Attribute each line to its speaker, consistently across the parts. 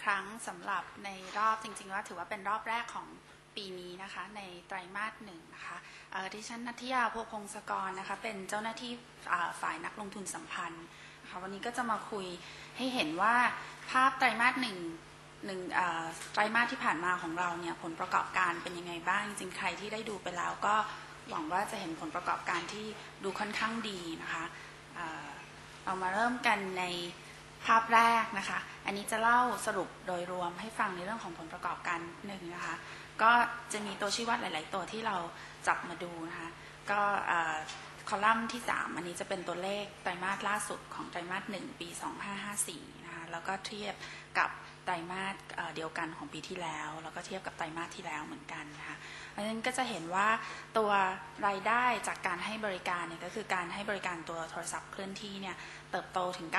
Speaker 1: ครั้งสำหรับในรอบจริงๆว่าถือว่าเป็นรอบแรกของปีนี้นะคะในไตรมาสหนึ่งนะคะดิฉันณัฐยา ภัวพงศกรนะคะเป็นเจ้าหน้าที่ฝ่ายนักลงทุนสัมพันธ์นะคะวันนี้ก็จะมาคุยให้เห็นว่าภาพไตรมาสหนึ่งไตรมาสที่ผ่านมาของเราเนี่ยผลประกอบการเป็นยังไงบ้างจริงๆใครที่ได้ดูไปแล้วก็หวังว่าจะเห็นผลประกอบการที่ดูค่อนข้างดีนะคะเรามาเริ่มกันในภาพแรกนะคะอันนี้จะเล่าสรุปโดยรวมให้ฟังในเรื่องของผลประกอบการหนึ่งนะคะก็จะมีตัวชี้วัดหลายๆตัวที่เราจับมาดูนะคะก็คอลัมน์ที่3อันนี้จะเป็นตัวเลขไตรมาสล่าสุดของไตรมาส1ปี2554นะคะแล้วก็เทียบกับไตรมาสเดียวกันของปีที่แล้วแล้วก็เทียบกับไตรมาสที่แล้วเหมือนกันนะคะเพราะฉะนั้นก็จะเห็นว่าตัวรายได้จากการให้บริการเนี่ยก็คือการให้บริการตัวโทรศัพท์เคลื่อนที่เนี่ยเติบโตถึง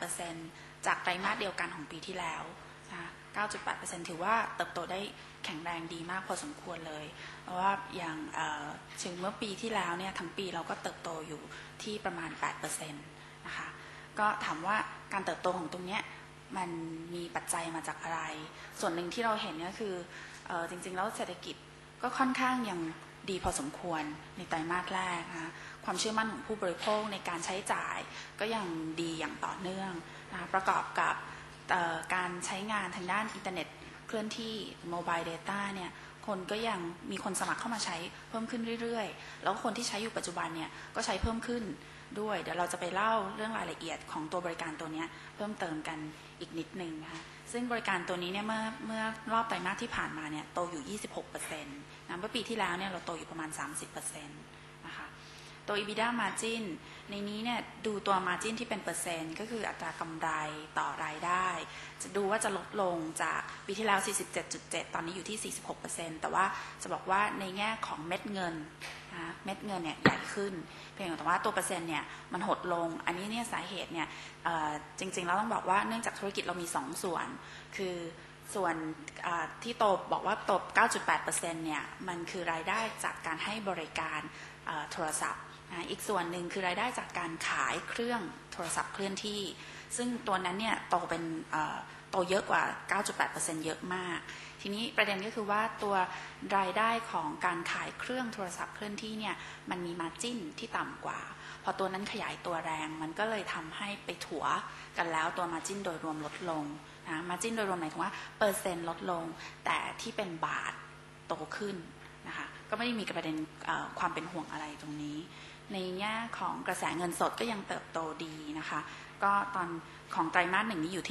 Speaker 1: 9.8% จากไตรมาสเดียวกันของปีที่แล้วนะ 9.8% ถือว่าเติบโตได้แข็งแรงดีมากพอสมควรเลยเพราะว่าอย่างถึงเมื่อปีที่แล้วเนี่ยทั้งปีเราก็เติบโตอยู่ที่ประมาณ 8% นะคะก็ถามว่าการเติบโตของตรงเนี้ยมันมีปัจจัยมาจากอะไรส่วนหนึ่งที่เราเห็นก็คือจริงๆแล้วเศรษฐกิจก็ค่อนข้างยังดีพอสมควรในไตรมาสแรกนะความเชื่อมั่นของผู้บริโภคในการใช้จ่ายก็ยังดีอย่างต่อเนื่องนะประกอบกับการใช้งานทางด้านอินเทอร์เน็ตเคลื่อนที่โมบายเดต้าเนี่ยคนก็ยังมีคนสมัครเข้ามาใช้เพิ่มขึ้นเรื่อยๆแล้วคนที่ใช้อยู่ปัจจุบันเนี่ยก็ใช้เพิ่มขึ้นด้วยเดี๋ยวเราจะไปเล่าเรื่องรายละเอียดของตัวบริการตัวนี้เพิ่มเติมกันอีกนิดนึงนะคะซึ่งบริการตัวนี้เนี่ยเมื่อรอบไตรมาสที่ผ่านมาเนี่ยโตอยู่ 26% นะเมื่อปีที่แล้วเนี่ยเราโตอยู่ประมาณ 30% นะคะตัว EBITDA margin ในนี้เนี่ยดูตัว margin ที่เป็นเปอร์เซ็นต์ก็คืออัตรากำไรต่อรายได้จะดูว่าจะลดลงจากปีที่แล้ว 47.7 ตอนนี้อยู่ที่ 46% แต่ว่าจะบอกว่าในแง่ของเม็ดเงินนะเม็ดเงินเนี่ยใหญ่ขึ้นเพียงแต่ว่าตัวเปอร์เซ็นต์เนี่ยมันหดลงอันนี้เนี่ยสาเหตุเนี่ยจริงๆแล้วต้องบอกว่าเนื่องจากธุรกิจเรามี2ส่วนคือส่วนที่โตบอกว่าโต 9.8% เนี่ยมันคือรายได้จากการให้บริการโทรศัพท์อีกส่วนหนึ่งคือรายได้จากการขายเครื่องโทรศัพท์เคลื่อนที่ซึ่งตัวนั้นเนี่ยโตเป็นโตเยอะกว่า 9.8% เยอะมากทีนี้ประเด็นก็คือว่าตัวรายได้ของการขายเครื่องโทรศัพท์เคลื่อนที่เนี่ยมันมีมาร์จิ้นที่ต่ำกว่าพอตัวนั้นขยายตัวแรงมันก็เลยทำให้ไปถัวกันแล้วตัวมาร์จิ้นโดยรวมลดลงนะมาร์จิ้นโดยรวมหมายถึงว่าเปอร์เซ็นต์ลดลงแต่ที่เป็นบาทโตขึ้นนะคะก็ไม่ได้มีประเด็นความเป็นห่วงอะไรตรงนี้ในแง่ของกระแสเงินสดก็ยังเติบโตดีนะคะก็ตอนของไตรมาส1นี้อยู่ที่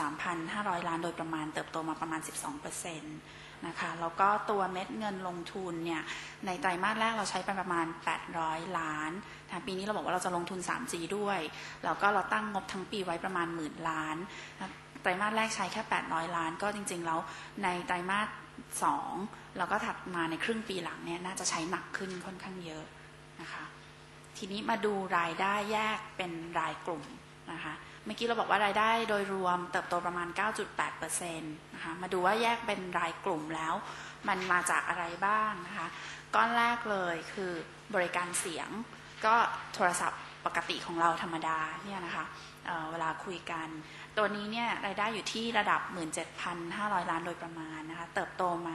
Speaker 1: 13,500 ล้านโดยประมาณเติบโตมาประมาณ 12% นะคะแล้วก็ตัวเม็ดเงินลงทุนเนี่ยในไตรมาสแรกเราใช้ไปประมาณ800ล้านนะปีนี้เราบอกว่าเราจะลงทุน 3G ด้วยแล้วก็เราตั้งงบทั้งปีไว้ประมาณ10,000 ล้านนะไตรมาสแรกใช้แค่800ล้านก็จริงๆแล้วในไตรมาส2แล้วก็ถัดมาในครึ่งปีหลังเนี่ยน่าจะใช้หนักขึ้นค่อนข้างเยอะนะคะทีนี้มาดูรายได้แยกเป็นรายกลุ่มนะคะเมื่อกี้เราบอกว่ารายได้โดยรวมเติบโตประมาณ 9.8% นะคะมาดูว่าแยกเป็นรายกลุ่มแล้วมันมาจากอะไรบ้างนะคะก้อนแรกเลยคือบริการเสียงก็โทรศัพท์ปกติของเราธรรมดาเนี่ยนะคะเวลาคุยกันตัวนี้เนี่ยรายได้อยู่ที่ระดับ 17,500 ล้านโดยประมาณนะคะเติบโตมา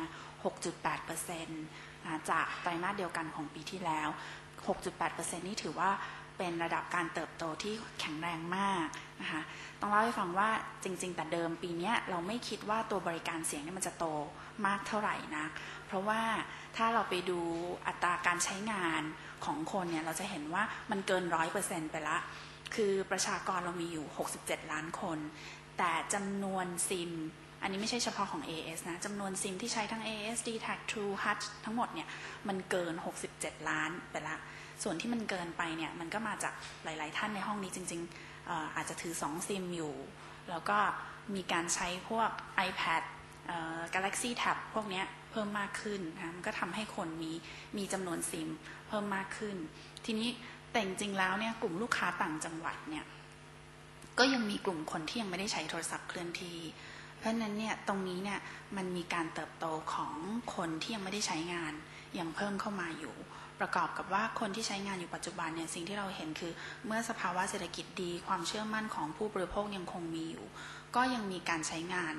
Speaker 1: 6.8% จากไตรมาสเดียวกันของปีที่แล้ว 6.8% นี่ถือว่าเป็นระดับการเติบโตที่แข็งแรงมากนะคะต้องเล่าให้ฟังว่าจริงๆแต่เดิมปีนี้เราไม่คิดว่าตัวบริการเสียงนี่มันจะโตมากเท่าไหร่นะเพราะว่าถ้าเราไปดูอัตราการใช้งานของคนเนี่ยเราจะเห็นว่ามันเกิน 100% ไปละคือประชากรเรามีอยู่67ล้านคนแต่จำนวนซิมอันนี้ไม่ใช่เฉพาะของ AIS นะจำนวนซิมที่ใช้ทั้ง AIS D-Tag True Hutch ทั้งหมดเนี่ยมันเกิน67ล้านไปละส่วนที่มันเกินไปเนี่ยมันก็มาจากหลายๆท่านในห้องนี้จริงๆอาจจะถือ2ซิมอยู่แล้วก็มีการใช้พวก iPad Galaxy Tab พวกนี้เพิ่มมากขึ้นนะมันก็ทำให้คนมีจำนวนซิมเพิ่มมากขึ้นทีนี้แต่จริงๆแล้วเนี่ยกลุ่มลูกค้าต่างจังหวัดเนี่ยก็ยังมีกลุ่มคนที่ยังไม่ได้ใช้โทรศัพท์เคลื่อนที่เพราะฉะนั้นเนี่ยตรงนี้เนี่ยมันมีการเติบโตของคนที่ยังไม่ได้ใช้งานยังเพิ่มเข้ามาอยู่ประกอบกับว่าคนที่ใช้งานอยู่ปัจจุบันเนี่ยสิ่งที่เราเห็นคือเมื่อสภาวะเศรษฐกิจดีความเชื่อมั่นของผู้บริโภคยังคงมีอยู่ก็ยังมีการใช้งาน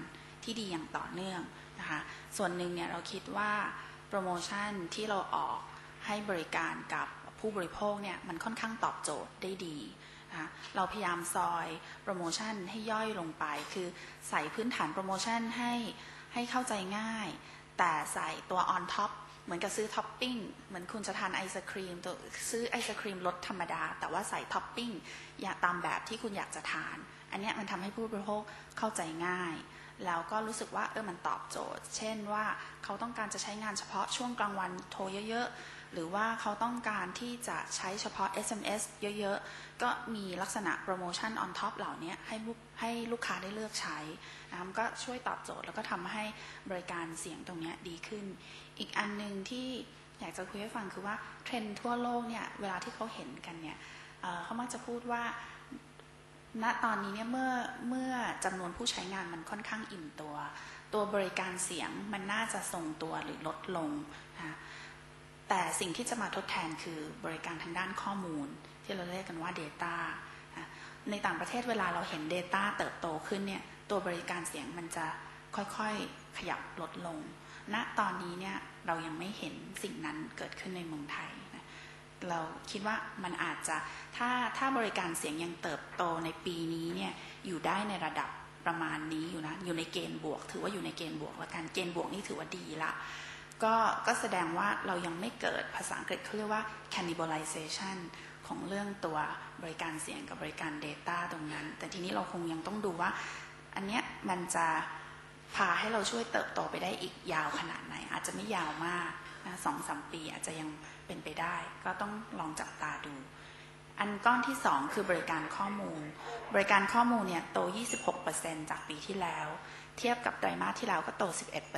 Speaker 1: ที่ดีอย่างต่อเนื่องนะคะส่วนหนึ่งเนี่ยเราคิดว่าโปรโมชั่นที่เราออกให้บริการกับผู้บริโภคเนี่ยมันค่อนข้างตอบโจทย์ได้ดีนะเราพยายามซอยโปรโมชั่นให้ย่อยลงไปคือใส่พื้นฐานโปรโมชั่นให้เข้าใจง่ายแต่ใส่ตัว on top เหมือนกับซื้อท็อปปิ้งเหมือนคุณจะทานไอศครีมตัวซื้อไอศครีมรสธรรมดาแต่ว่าใส่ท็อปปิ้งตามแบบที่คุณอยากจะทานอันนี้มันทำให้ผู้บริโภคเข้าใจง่ายแล้วก็รู้สึกว่ามันตอบโจทย์เช่นว่าเขาต้องการจะใช้งานเฉพาะช่วงกลางวันโทรเยอะๆหรือว่าเขาต้องการที่จะใช้เฉพาะ SMS เยอะๆก็มีลักษณะโปรโมชั่น on top เหล่านี้ให้ลูกค้าได้เลือกใช้มันก็ช่วยตอบโจทย์แล้วก็ทำให้บริการเสียงตรงนี้ดีขึ้นอีกอันนึงที่อยากจะคุยให้ฟังคือว่าเทรนด์ทั่วโลกเนี่ยเวลาที่เขาเห็นกันเนี่ยเขามักจะพูดว่าณตอนนี้เนี่ยเมื่อจำนวนผู้ใช้งานมันค่อนข้างอิ่มตัวบริการเสียงมันน่าจะทรงตัวหรือลดลงนะแต่สิ่งที่จะมาทดแทนคือบริการทางด้านข้อมูลที่เราเรียกกันว่า Data ในต่างประเทศเวลาเราเห็น Data เติบโตขึ้นเนี่ยตัวบริการเสียงมันจะค่อยๆขยับลดลงณตอนนี้เนี่ยเรายังไม่เห็นสิ่งนั้นเกิดขึ้นในเมืองไทยนะเราคิดว่ามันอาจจะถ้าบริการเสียงยังเติบโตในปีนี้เนี่ยอยู่ได้ในระดับประมาณนี้อยู่ในเกณฑ์บวกถือว่าอยู่ในเกณฑ์บวกและการเกณฑ์บวกนี่ถือว่าดีละก็แสดงว่าเรายังไม่เกิดภาษาอังกฤษเขาเรียกว่า cannibalization ของเรื่องตัวบริการเสียงกับบริการ Data ตรงนั้นแต่ทีนี้เราคงยังต้องดูว่าอันเนี้ยมันจะพาให้เราช่วยเติบโตไปได้อีกยาวขนาดไหนอาจจะไม่ยาวมากนะ2-3 ปีอาจจะยังเป็นไปได้ก็ต้องลองจับตาดูอันก้อนที่2คือบริการข้อมูลเนี่ยโต 26% จากปีที่แล้วเทียบกับไตรมาสที่แล้วก็โต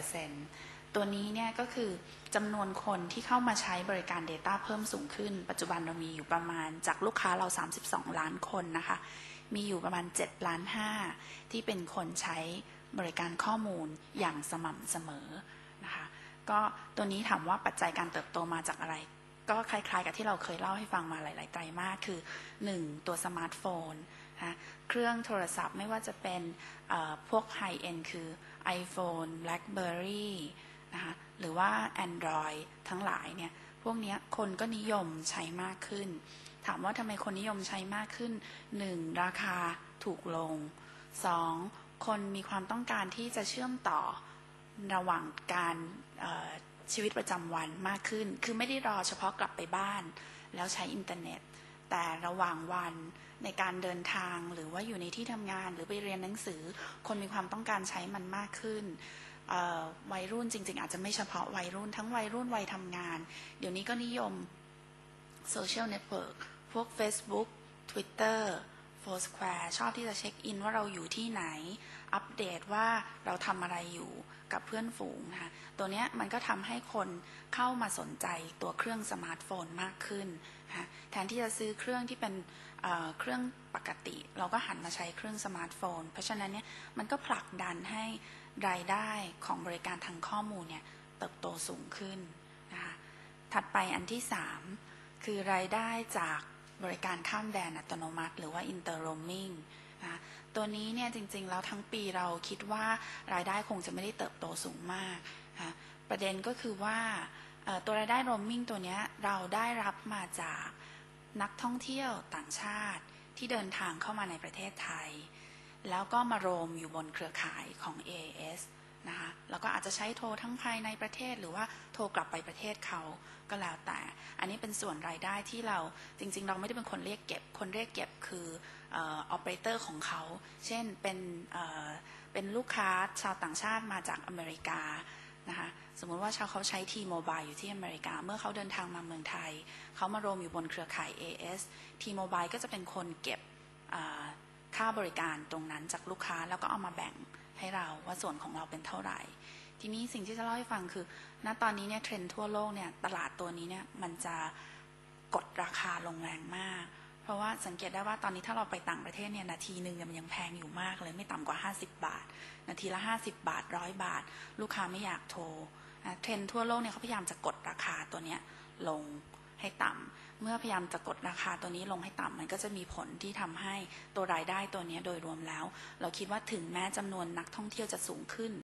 Speaker 1: 11%ตัวนี้เนี่ยก็คือจำนวนคนที่เข้ามาใช้บริการ Data เพิ่มสูงขึ้นปัจจุบันเรามีอยู่ประมาณจากลูกค้าเรา32ล้านคนนะคะมีอยู่ประมาณ7.5 ล้านที่เป็นคนใช้บริการข้อมูลอย่างสม่ำเสมอนะคะก็ตัวนี้ถามว่าปัจจัยการเติบโตมาจากอะไรก็คล้ายๆกับที่เราเคยเล่าให้ฟังมาหลายๆไตรมาสคือ1ตัวสมาร์ทโฟนนะเครื่องโทรศัพท์ไม่ว่าจะเป็นพวกไฮเอ็นคือ iPhone BlackBerry นะคะหรือว่า Android ทั้งหลายเนี่ยพวกนี้คนก็นิยมใช้มากขึ้นถามว่าทำไมคนนิยมใช้มากขึ้น1ราคาถูกลง2คนมีความต้องการที่จะเชื่อมต่อระหว่างการชีวิตประจำวันมากขึ้นคือไม่ได้รอเฉพาะกลับไปบ้านแล้วใช้อินเทอร์เน็ตแต่ระหว่างวันในการเดินทางหรือว่าอยู่ในที่ทำงานหรือไปเรียนหนังสือคนมีความต้องการใช้มันมากขึ้นวัยรุ่นจริงๆอาจจะไม่เฉพาะวัยรุ่นทั้งวัยรุ่นวัยทำงานเดี๋ยวนี้ก็นิยมโซเชียลเน็ตเวิร์กพวก Facebook Twitter Foursquare ชอบที่จะเช็คอินว่าเราอยู่ที่ไหนอัปเดตว่าเราทำอะไรอยู่กับเพื่อนฝูงนะคะตัวนี้มันก็ทำให้คนเข้ามาสนใจตัวเครื่องสมาร์ทโฟนมากขึ้นนะแทนที่จะซื้อเครื่องที่เป็นเครื่องปกติเราก็หันมาใช้เครื่องสมาร์ทโฟนเพราะฉะนั้นเนี่ยมันก็ผลักดันให้รายได้ของบริการทางข้อมูลเนี่ยเติบโตสูงขึ้นนะคะถัดไปอันที่3คือรายได้จากบริการข้ามแดนอัตโนมัติหรือว่า Inter Roaming นะตัวนี้เนี่ยจริงๆแล้วทั้งปีเราคิดว่ารายได้คงจะไม่ได้เติบโตสูงมากนะประเด็นก็คือว่าตัวรายได้ roaming ตัวนี้เราได้รับมาจากนักท่องเที่ยวต่างชาติที่เดินทางเข้ามาในประเทศไทยแล้วก็มาโรมอยู่บนเครือข่ายของ AIS นะคะแล้วก็อาจจะใช้โทรทั้งภายในประเทศหรือว่าโทรกลับไปประเทศเขาก็แล้วแต่อันนี้เป็นส่วนรายได้ที่เราจริงๆเราไม่ได้เป็นคนเรียกเก็บคนเรียกเก็บคือออเปอเรเตอร์ของเขาเช่นเป็นลูกค้าชาวต่างชาติมาจากอเมริกานะคะสมมุติว่าเขาใช้ T-Mobile อยู่ที่อเมริกาเมื่อเขาเดินทางมาเมืองไทยเขามาโรมอยู่บนเครือข่าย AIS T-Mobile ก็จะเป็นคนเก็บค่าบริการตรงนั้นจากลูกค้าแล้วก็เอามาแบ่งให้เราว่าส่วนของเราเป็นเท่าไหร่ทีนี้สิ่งที่จะเล่าให้ฟังคือณตอนนี้เนี่ยเทรนด์ทั่วโลกเนี่ยตลาดตัวนี้เนี่ยมันจะกดราคาลงแรงมากเพราะว่าสังเกตได้ว่าตอนนี้ถ้าเราไปต่างประเทศเนี่ยนาทีนึงมันยังแพงอยู่มากเลยไม่ต่ำกว่า50 บาทนาทีละ50 บาท100 บาทลูกค้าไม่อยากโทรเทรนด์ทั่วโลกเนี่ยเขาพยายามจะกดราคาตัวเนี้ยลงให้ต่ำเมื่อพยายามจะกดราคาตัวนี้ลงให้ต่ำมันก็จะมีผลที่ทำให้ตัวรายได้ตัวนี้โดยรวมแล้ว เราคิดว่าถึงแม้จำนวนนักท่องเที่ยวจะสูงขึ้น